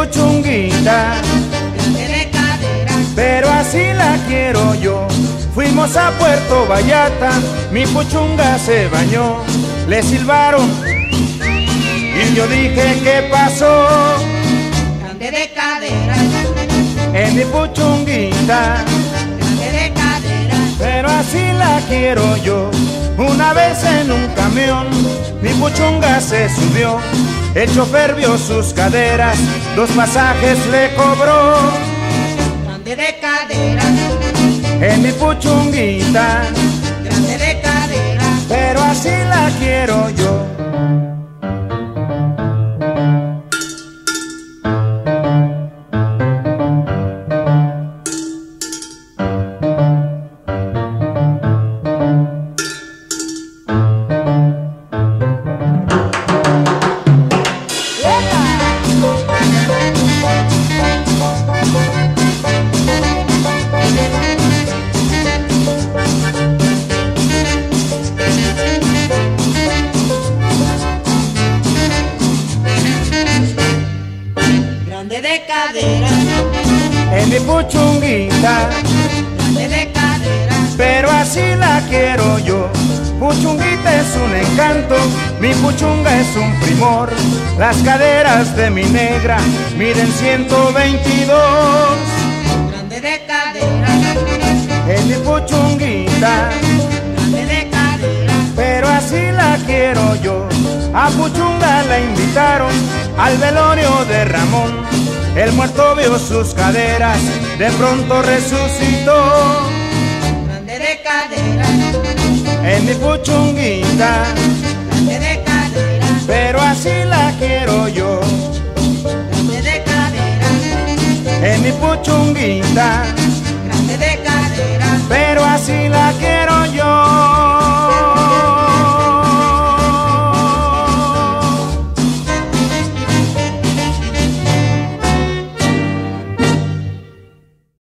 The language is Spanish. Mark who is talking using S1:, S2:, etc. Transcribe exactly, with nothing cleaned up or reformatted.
S1: puchunguita,
S2: grande de cadera,
S1: pero así la quiero yo. Fuimos a Puerto Vallarta, mi puchunga se bañó, le silbaron y yo dije ¿qué pasó?
S2: grande de cadera,
S1: En mi puchunguita,
S2: grande de cadera,
S1: pero así la quiero yo. Una vez en un camión, mi puchunga se subió, el chofer vio sus caderas, dos pasajes le cobró.
S2: grande de cadera,
S1: En mi puchunguita,
S2: grande de cadera,
S1: pero así la quiero yo.
S2: grande de cadera,
S1: En mi puchunguita,
S2: grande de cadera,
S1: pero así la quiero yo. Puchunguita es un encanto, mi puchunga es un primor. Las caderas de mi negra miden ciento veintidós.
S2: grande de cadera,
S1: En mi puchunguita,
S2: grande de cadera,
S1: pero así la quiero yo. A puchunga la invitaron al velorio de Ramón. El muerto vio sus caderas, de pronto resucitó.
S2: grande de cadera,
S1: En mi puchunguita,
S2: grande de cadera,
S1: pero así la quiero yo.
S2: grande de cadera,
S1: En mi puchunguita,